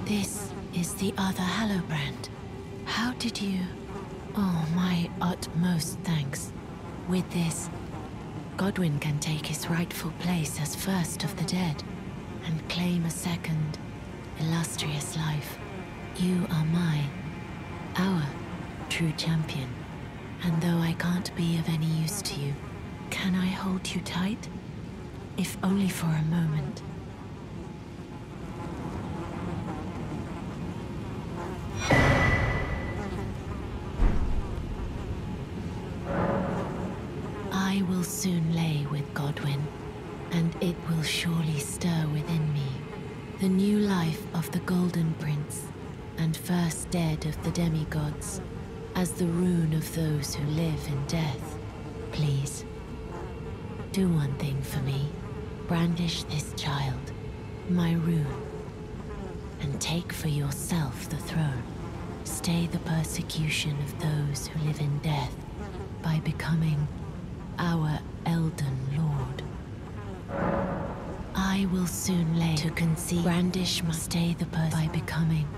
This is the other Hallobrand. How did you... Oh, my utmost thanks. With this, Godwyn can take his rightful place as first of the dead and claim a second, illustrious life. You are our true champion. And though I can't be of any use to you, can I hold you tight? If only for a moment. I will soon lay with Godwyn, and it will surely stir within me the new life of the Golden Prince, and first dead of the demigods, as the rune of those who live in death. Please, do one thing for me. Brandish this child, my rune, and take for yourself the throne. Stay the persecution of those who live in death by becoming our Elden Lord. I will soon lay to conceive. Brandish must stay the by becoming.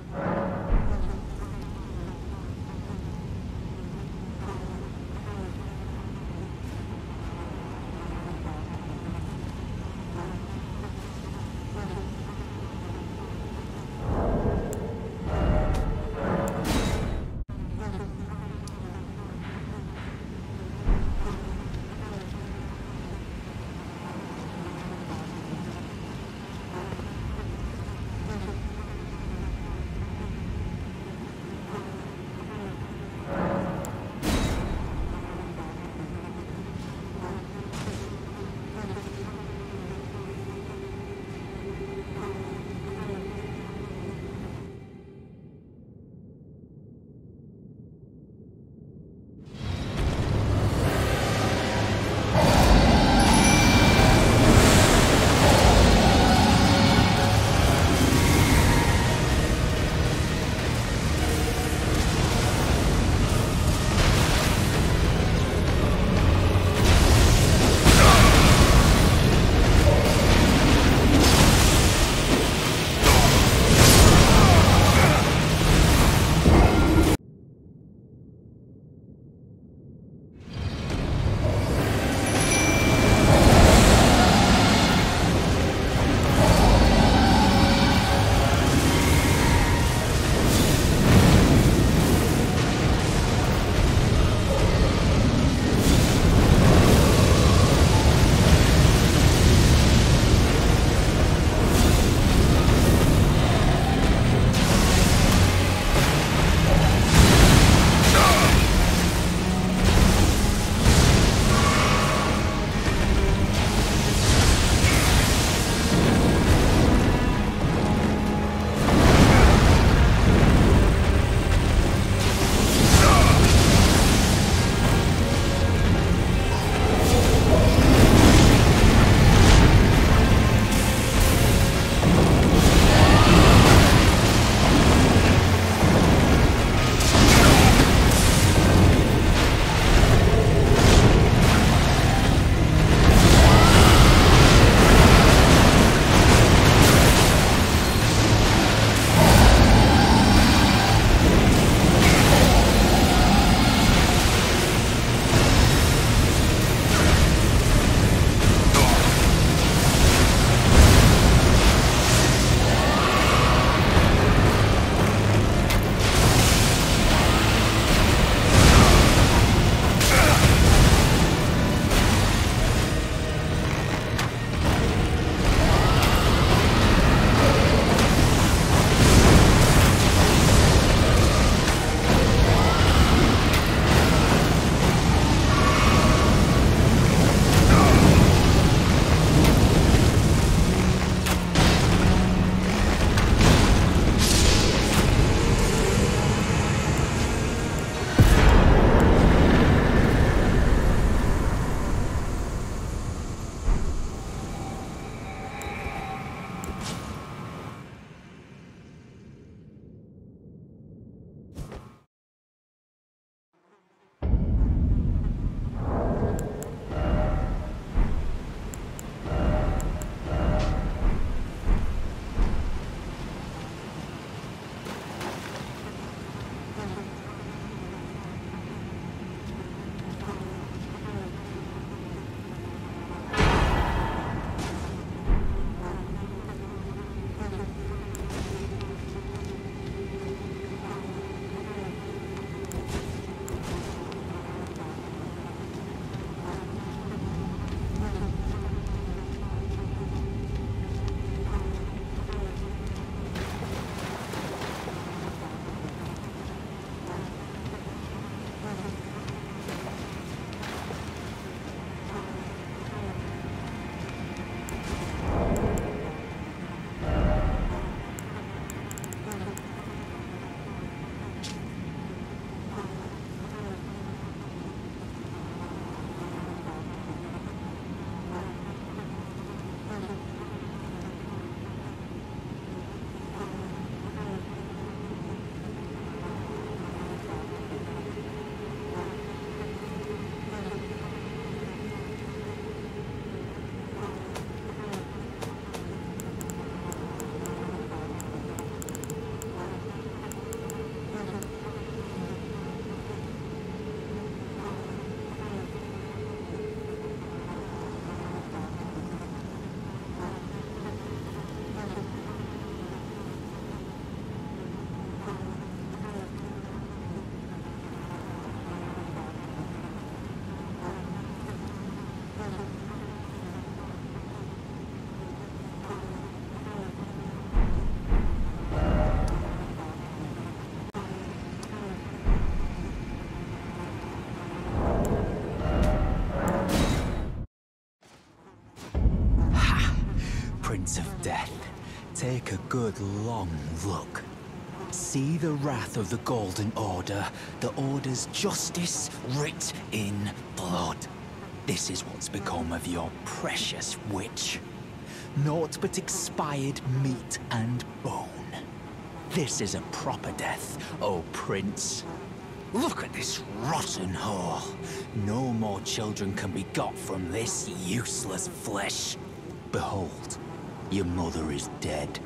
Prince of Death, take a good long look. See the wrath of the Golden Order, the Order's justice writ in blood. This is what's become of your precious witch. Naught but expired meat and bone. This is a proper death, O Prince. Look at this rotten whore. No more children can be got from this useless flesh. Behold, your mother is dead.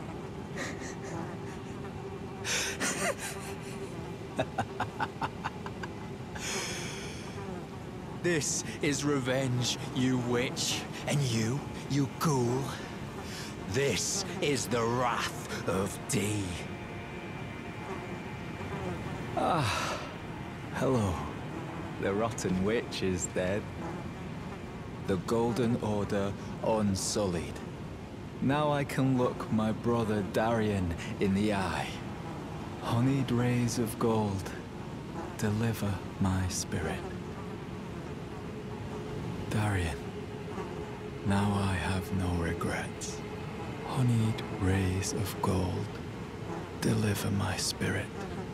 This is revenge, you witch, and you ghoul. This is the wrath of D. Ah, hello. The rotten witch is dead. The Golden Order unsullied. Now I can look my brother Darien in the eye. Honeyed rays of gold, deliver my spirit. Darien, now I have no regrets. Honeyed rays of gold, deliver my spirit.